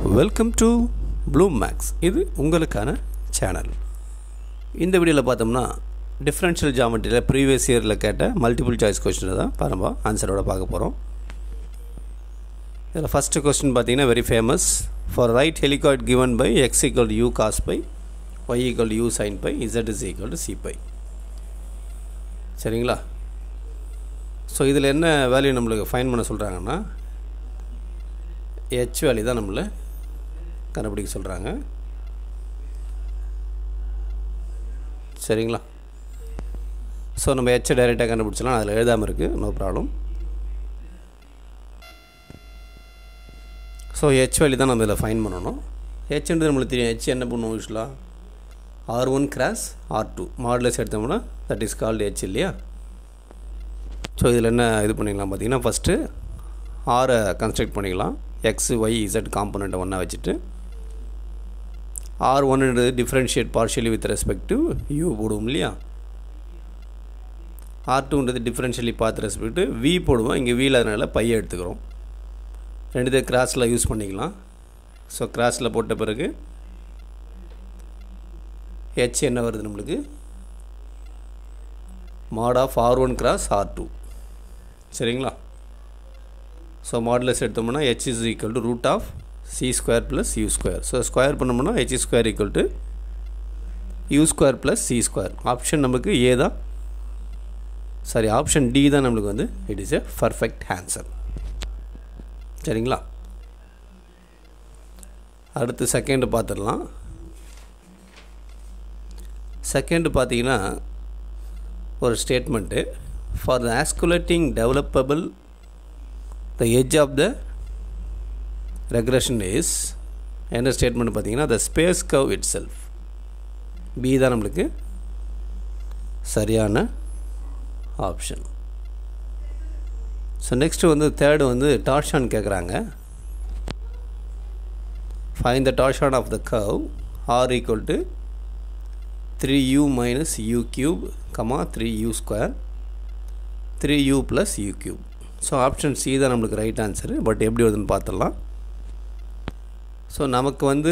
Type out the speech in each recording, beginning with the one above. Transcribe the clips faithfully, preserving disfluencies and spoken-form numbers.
Welcome to Bloom maths. இது உங்களுக்கான channel. இந்த வீடியோவில் பார்த்தோம்னா டிஃப்ரென்ஷியல் ஜாமெட்ரியில் ப்ரீவியஸ் இயரில் கேட்ட மல்டிபிள் சாய்ஸ் கொஸ்டினை தான் நம்ம ஆன்சரோட பார்க்க போகிறோம். இதில் ஃபஸ்ட்டு கொஸ்டின் பார்த்தீங்கன்னா very famous. For right helicoid given by x equal to u cos phi y equal to u sine phi z is equal to c phi. சரிங்களா? ஸோ இதில் என்ன வேல்யூ நம்மளுக்கு ஃபைன் பண்ண சொல்கிறாங்கன்னா ஹெச் வேல்யூ தான் நம்மளை கண்டுபிடிக்க சொல்கிறாங்க. சரிங்களா? ஸோ நம்ம ஹெச்சை டைரெக்டாக கண்டுபிடிச்சலாம், அதில் எழுதாமல் இருக்குது, no problem. So h value தான் நம்ம இதில் ஃபைன் பண்ணணும். ஹெச்ன்றது நம்மளுக்கு தெரியும். ஹெச் என்ன பண்ணுவோம் யூஸ்வலாக r one cross r two modulus எடுத்தோம்னா தட் இஸ் கால்டு ஹெச் இல்லையா? ஸோ இதில் என்ன இது பண்ணிக்கலாம் பார்த்தீங்கன்னா ஃபஸ்ட்டு ஆரை கன்ஸ்ட்ரக்ட் பண்ணிக்கலாம். எக்ஸ் ஒய் இசட் காம்பனண்ட்டை ஒன்றா வச்சுட்டு ஆர் ஒன்னுன்றது differentiate partially with respect to u போடுவோம் இல்லையா? ஆர் டூன்றது டிஃப்ரென்ஷியலி பார்த்து ரெஸ்பெக்ட் டு வி போடுவோம். இங்கே வீல் அதனால் பையை எடுத்துக்கிறோம். ரெண்டு கிராஸில் யூஸ் பண்ணிக்கலாம். ஸோ கிராஸில் போட்ட பிறகு ஹெச் என்ன வருது நம்மளுக்கு mod of r one cross r two. சரிங்களா? ஸோ மாடுலஸ் எடுத்தோம்னா h is equal to root of c square plus u square. So square பண்ணோம்னா h square equal to u square plus c square. Option நமக்கு A தான், sorry option D தான் நம்மளுக்கு வந்து it is a perfect answer. சரிங்களா? அடுத்து second பார்த்துடலாம். Second பார்த்தீங்கன்னா ஒரு statement for the osculating developable the edge of the regression is என்ன ஸ்டேட்மெண்ட் பார்த்தீங்கன்னா the space curve itself. B தான் நம்மளுக்கு சரியான ஆப்ஷன். ஸோ நெக்ஸ்ட்டு வந்து தேர்டு வந்து டார்ஷான் கேட்குறாங்க. Find the torsion of the curve r equal to three u minus u cube comma three u square three u plus u cube. So option C தான் நம்மளுக்கு right answer. But எப்படி வருதுன்னு பார்த்துடலாம். So நமக்கு வந்து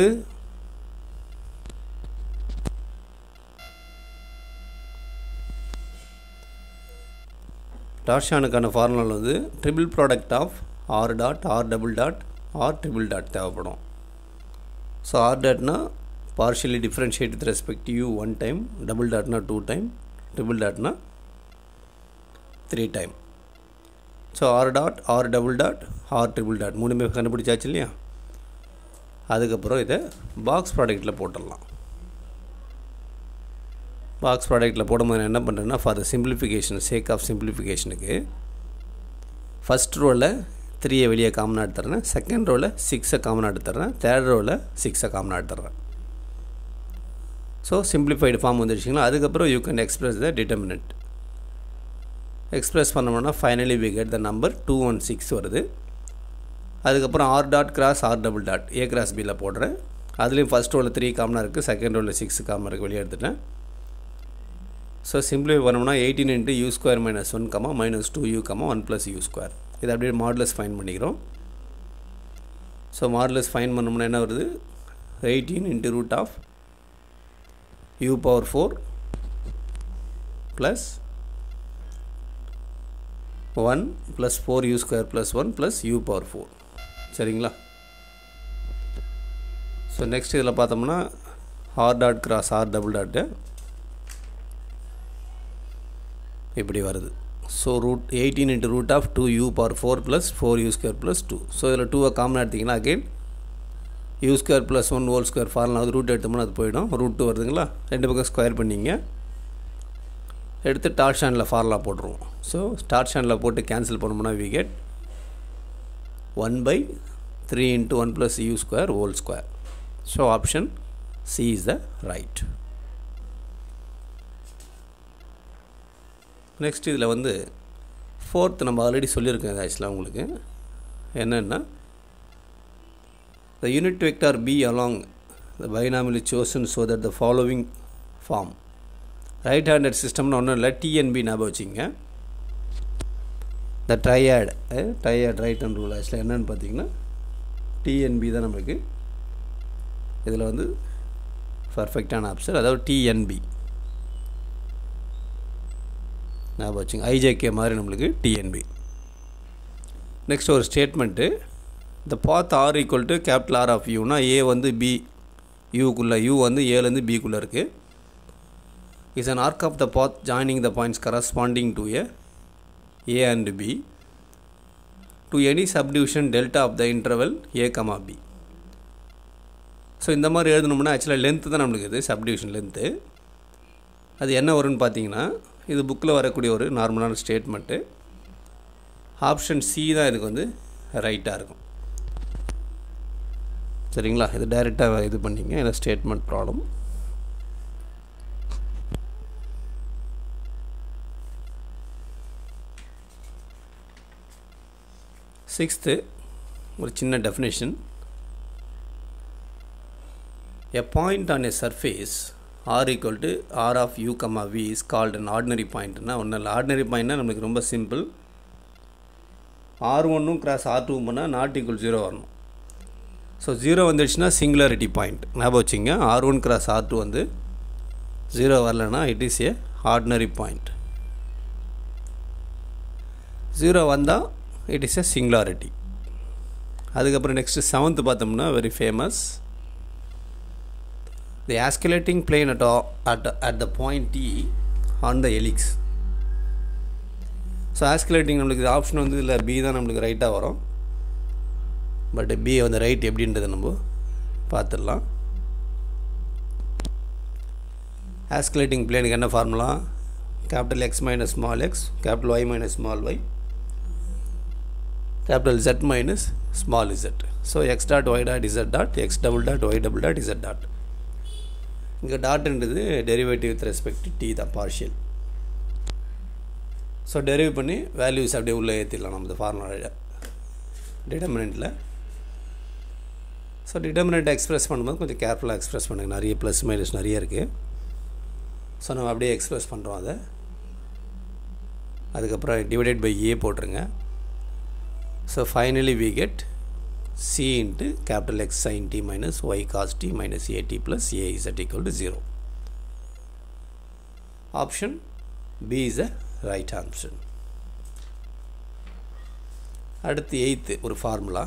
டார்ஷானுக்கான formula வந்து triple product of r dot r double dot r triple dot தேவைப்படும். ஸோ ஆர் டாட்னா partially differentiate with respect u one time, double டாட்னா டூ டைம், ட்ரிபிள் டாட்னா three time. So r dot r double dot r triple dot மூணுமே கண்டுபிடிச்சாச்சு இல்லையா? அதுக்கப்புறம் இதை box ப்ராடக்ட்டில் போட்டுடலாம். பாக்ஸ் ப்ராடக்ட்டில் போடும்போது நான் என்ன பண்ணுறேன்னா for the simplification sake of சிம்பிளிஃபிகேஷனுக்கு ஃபஸ்ட் ரோவில் த்ரீயை வெளியே காமனாக எடுத்துறேன், செகண்ட் ரோவில் சிக்ஸை காமனாக எடுத்துறேன், தேர்ட் ரோவில் சிக்ஸை காமனாக எடுத்துறேன். ஸோ சிம்பிளிஃபைடு ஃபார்ம் வந்துடுச்சிங்களா? அதுக்கப்புறம் you can express the determinant. Express பண்ணோம்னா finally we get the number two one six வருது. அதுக்கப்புறம் r dot cross r double dot A cross பியில் போடுறேன். அதுலேயும் ஃபஸ்ட் ரோவில் த்ரீ காமனாக இருக்குது, செகண்ட் ரோவில் சிக்ஸ் காமனாக இருக்குது, வெளியே எடுத்துட்டேன். ஸோ சிம்பிளிஃபை பண்ணோம்னா eighteen into u square minus one comma minus two u comma one plus u square. இது அப்படியே மாடுலஸ் ஃபைன் பண்ணிக்கிறோம். ஸோ மாடுலஸ் ஃபைன் பண்ணோம்னா என்ன வருது eighteen into root of u power four plus one plus four u square plus one plus u power four. சரிங்களா? So next இதில் பார்த்தோம்னா r dot cross r double dot இப்படி வருது. So root eighteen into root of two u power four plus four u square plus two. So இதில் டூவை காமனாக எடுத்திங்கன்னா again u square plus one whole square formula வந்து root எடுத்தோம்னா அது போயிடும். ரூட் டூ வருதுங்களா? ரெண்டு பக்கம் ஸ்கொயர் பண்ணிங்க எடுத்து டார்ஷானில் ஃபார்முலா போட்டுருவோம். ஸோ டார்ஷானில் போட்டு கேன்சல் பண்ணோம்னா we get one by three into one plus u square whole square. So option C is the right. Next இதில் வந்து ஃபோர்த் நம்ம ஆல்ரெடி சொல்லியிருக்கோம் ஆக்சுவலாக உங்களுக்கு என்னென்னா the unit vector B along the binormally chosen so that the following form. Right handed சிஸ்டம்னு ஒன்றும் இல்லை, டிஎன்பி ஞாபகம் வச்சுங்க. The triad triad right hand rule ஆக்சுவலாக என்னென்னு பார்த்தீங்கன்னா டிஎன்பி தான் நம்மளுக்கு இதில் வந்து பர்ஃபெக்டான ஆப்ஷன், அதாவது டிஎன்பி ஞாபகம் வச்சுங்க. ஐஜேகே மாதிரி நம்மளுக்கு டிஎன்பி. நெக்ஸ்ட் ஒரு ஸ்டேட்மெண்ட்டு, இந்த path r equal to capital r of யூனா ஏ வந்து பி யூக்குள்ளே, யூ வந்து ஏலேருந்து பிக்குள்ளே இருக்குது. Is an arc of the path joining the points corresponding to a a and b to any subdivision delta of the interval a comma b. So இந்த மாதிரி எழுதணும்னா ஆக்சுவலாக லென்த்து தான் நம்மளுக்கு இது சப்டிவிஷன் லென்த்து. அது என்ன வரும்னு பார்த்தீங்கன்னா, இது புக்கில் வரக்கூடிய ஒரு நார்மலான ஸ்டேட்மெண்ட்டு. ஆப்ஷன் சி தான் இதுக்கு வந்து ரைட்டாக இருக்கும். சரிங்களா, இது டைரெக்டாக இது பண்ணிங்க, இல்லை ஸ்டேட்மெண்ட் ப்ராப்ளம். சிக்ஸ்த்து ஒரு சின்ன definition. A point on a surface r equal to r of u comma v is called an ordinary point. na ஒன்றும் இல்லை, ஆர்டினரி பாயிண்ட்னா நம்மளுக்கு ரொம்ப சிம்பிள். ஆர் ஒன்னும் கிராஸ் ஆர் டூ பண்ணால் நாட் ஈக்குவல் ஜீரோ வரணும். ஸோ ஜீரோ வந்துடுச்சுன்னா singularity point ஞாபகம் வச்சுங்க. R one cross r two வந்து ஜீரோ வரலன்னா it is a ordinary point. Zero வந்தால் இட் இஸ் ஏ சிங்குலாரிட்டி. அதுக்கப்புறம் நெக்ஸ்ட்டு செவன்த்து பார்த்தோம்னா very famous. The oscillating plane at, all, at, at the point T on the helix. So osculating நம்மளுக்கு option வந்து இல்லை B தான் நம்மளுக்கு ரைட்டாக வரும். பட் பி வந்து ரைட் எப்படின்றத நம்ம பார்த்துடலாம். ஆஸ்குலேட்டிங் பிளேனுக்கு என்ன formula? Capital X minus small x, capital Y minus small y, capital Z minus small z. So x dot y dot z dot x double dot y double dot z dot. இங்கே டாட்ன்றது derivative with respect T தான், partial. So derive பண்ணி values அப்படியே உள்ளே ஏற்றிடலாம் நம்ம formula டிட்டர்மினண்ட்டில். So டிட்டர்மினண்ட்டை எக்ஸ்ப்ரெஸ் பண்ணும்போது கொஞ்சம் கேர்ஃபுல்லாக எக்ஸ்ப்ரெஸ் பண்ணுங்கள், நிறைய ப்ளஸ் மைனஸ் நிறைய இருக்குது. ஸோ நம்ம அப்படியே எக்ஸ்ப்ரெஸ் பண்ணுறோம் அதை. அதுக்கப்புறம் டிவைடட் பை ஏ போட்டுருங்க. So finally we get C into capital X sin t minus y cos t minus at plus a is equal to zero. Option B is the right answer. அடுத்து eighth ஒரு formula.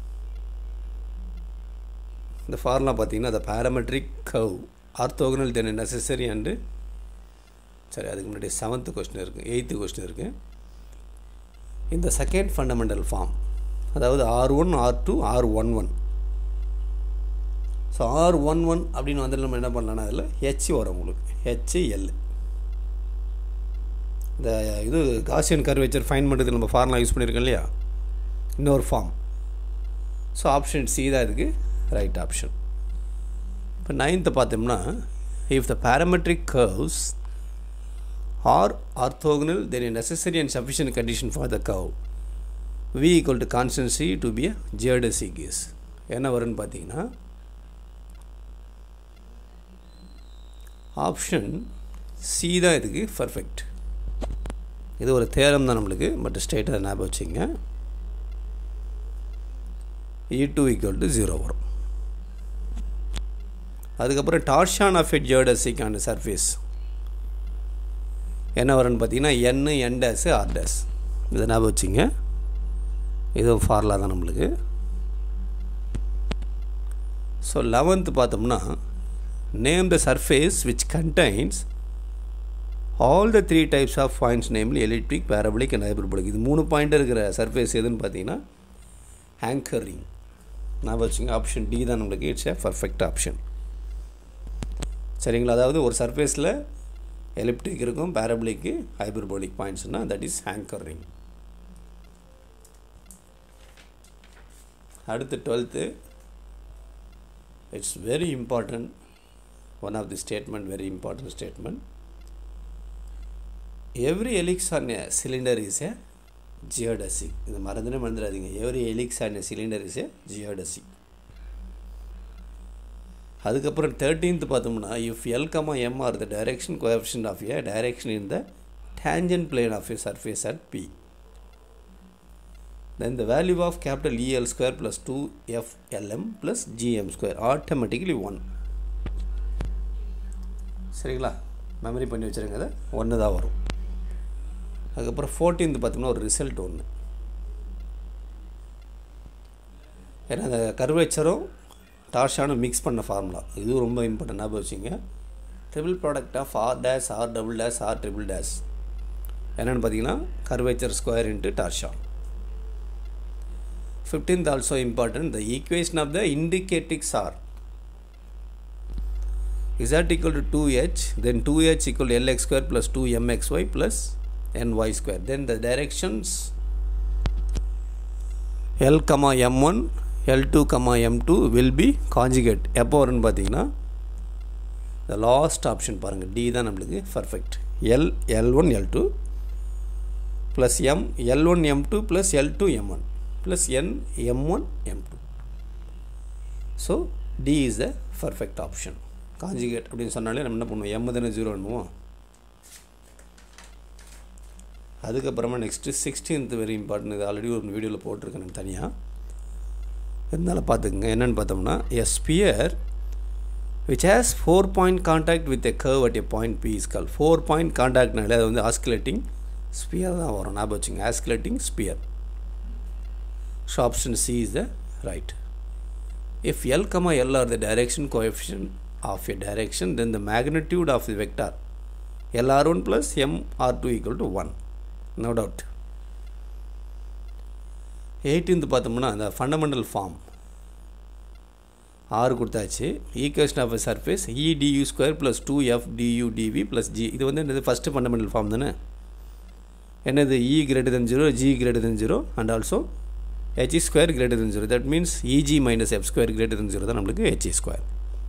இந்த formula பார்த்தீங்கன்னா the parametric curve orthogonal then necessary and சரி அதுக்கு முன்னாடி seventh question இருக்குது, eighth question இருக்குது. இந்த செகண்ட் ஃபண்டமெண்டல் ஃபார்ம், அதாவது R one R two R one one. So R one one அப்படின்னு வந்து நம்ம என்ன பண்ணலான்னா அதில் ஹெச் வரும் உங்களுக்கு, ஹெச்எல். இந்த இது காசியன் கர்வேச்சர் ஃபைன் பண்ணுறதுக்கு நம்ம ஃபார்முலா யூஸ் பண்ணியிருக்கோம் இல்லையா, இன்னொரு ஃபார்ம். ஸோ ஆப்ஷன் சி தான் இதுக்கு ரைட் ஆப்ஷன். இப்போ நைன்த்தை பார்த்தோம்னா, if the parametric curves are orthogonal then a necessary and sufficient condition for the curve v equal to constant c to be a geodesic case. என்ன வரும்னு பார்த்தீங்கன்னா option C தான் இதுக்கு பர்ஃபெக்ட். இது ஒரு தேரம் தான் நம்மளுக்கு, பட் ஸ்ட்ரெயிட்டாக ஞாபகம் வச்சுங்க. E two equal to zero வரும். அதுக்கப்புறம் torsion of a geodesic on surface என்ன வரும்னு பார்த்தீங்கன்னா N N dash R dash. இதை ஞாபகம் வச்சுங்க, இதுவும் ஃபார்முலா தான் நம்மளுக்கு. ஸோ லெவன்த்து பார்த்தோம்னா, name the surface which contains all the three types of points namely elliptic, parabolic and hyperbolic. இது மூணு பாயிண்ட் இருக்கிற சர்ஃபேஸ் எதுன்னு பார்த்தீங்கன்னா ஆங்கர் ரிங். ஞாபகம் வச்சுங்க, ஆப்ஷன் டி தான் நம்மளுக்கு இட்ஸ் ஏ பர்ஃபெக்ட் ஆப்ஷன். சரிங்களா, அதாவது ஒரு சர்ஃபேஸில் எலிப்டிக் இருக்கும், பேரபோலிக்கு, ஹைபர்போலிக் பாயிண்ட்ஸ்னால் தட் இஸ் ஆங்கர் ரிங். அடுத்து twelfth, it's very important, one of the statement, very important statement. Every helix on a cylinder is a geodesic. இது மறந்துனே மறந்துடாதீங்க, every helix on a cylinder is a geodesic. அதுக்கப்புறம் thirteenth பார்த்தோம்னா, if L comma M are the direction coefficient of a direction in the tangent plane of a surface at P. then the value of capital E L square plus two F L M plus G M square automatically one. சரிங்களா, memory பண்ணி வச்சுருங்க, அதை ஒன்று தான் வரும். அதுக்கப்புறம் fourteenth பார்த்தோம்னா ஒரு ரிசல்ட் ஒன்று. ஏன்னா அந்த கர்வேச்சரும் டார்ஷானும் மிக்ஸ் பண்ண ஃபார்முலா, இதுவும் ரொம்ப இம்பார்ட்டன்ட். ஞாபகம் வச்சுங்க. Triple product of R dash R double dash R triple dash என்னென்னு பார்த்தீங்கன்னா curvature square into torsion. fifteenth also important, the equation of the indicatrix are is that equal to two h, then two h equal to lx square plus two m x y plus ny square. Then the directions L comma m one, L two comma m two will be conjugate. எப்போ வரும்னு பார்த்தீங்கன்னா the last option பாருங்கள், D தான் நம்மளுக்கு perfect. L L one L two plus m L one m two plus L two m one plus n m one m two. So D is the perfect option. Conjugate அப்படின்னு சொன்னாலே நம்ம என்ன பண்ணுவோம், m தானே zero பண்ணுவோம். அதுக்கப்புறமா next sixteenth very important, இது already ஒரு வீடியோவில் போட்டிருக்கேன் நான் தனியாக, இருந்தாலும் பார்த்துக்குங்க. என்னென்னு பார்த்தோம்னா a sphere which has four point contact with a curve at a point P is called. four point contactனாலே அது வந்து oscillating sphere தான் வரும். ஞாபகம் வச்சுங்க, oscillating sphere. So option C is the right. If L comma L are the direction coefficient of a direction, then the magnitude of the vector L R one plus M R two equal to one. No doubt. eighteenth பார்த்தோம்னா the fundamental form R கொடுத்தாச்சு. equation of a surface E du square plus two F du dv plus G. இது வந்து என்னது, first fundamental form தானே. என்னது, E greater than zero, G greater than zero and also H square greater than zero. That means E G minus F square greater than zero தான் நம்மளுக்கு H square.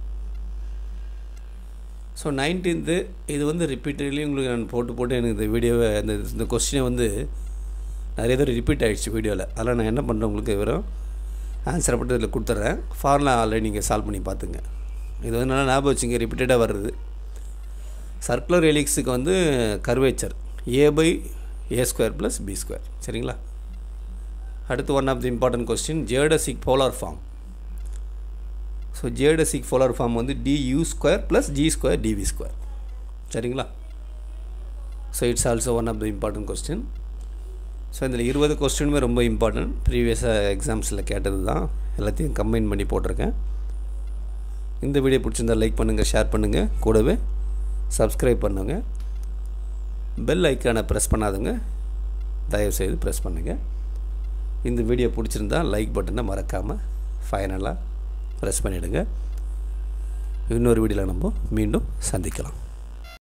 So nineteenth இது வந்து repeatedly உங்களுக்கு நான் போட்டு போட்டு எனக்கு இந்த வீடியோவை அந்த இந்த கொஸ்டினை வந்து நிறைய தடவை ரிப்பீட் ஆகிடுச்சு வீடியோவில். அதெல்லாம் நான் என்ன பண்ணுறேன், உங்களுக்கு வெறும் ஆன்சரை மட்டும் இதில் கொடுத்துட்றேன். ஃபார்முலா ஆல்ரெடி நீங்கள் சால்வ் பண்ணி பார்த்துங்க. இது வந்து நல்லா ஞாபகம் வச்சுங்க, ரிப்பீட்டடாக வருது. சர்க்குலர் எலிக்ஸுக்கு வந்து curvature A by A square plus B square. சரிங்களா. அடுத்து one of the important question, geodesic polar form. So geodesic polar form வந்து du square plus G square dv square. சரிங்களா. So it's also one of the important question. ஸோ இதில் இருபது கொஸ்டினுமே ரொம்ப important, ப்ரீவியஸாக எக்ஸாம்ஸில் கேட்டது தான், எல்லாத்தையும் கம்பைன் பண்ணி போட்டிருக்கேன். இந்த வீடியோ பிடிச்சிருந்தால் லைக் பண்ணுங்கள், ஷேர் பண்ணுங்கள், கூடவே சப்ஸ்கிரைப் பண்ணுங்கள். பெல் ஐக்கானை ப்ரெஸ் பண்ணாதுங்க, தயவுசெய்து ப்ரெஸ் பண்ணுங்கள். இந்த வீடியோ பிடிச்சிருந்தால் லைக் பட்டனை மறக்காமல் ஃபைனலாக ப்ரெஸ் பண்ணிவிடுங்க. இன்னொரு வீடியோவில் நம்ம மீண்டும் சந்திக்கலாம்.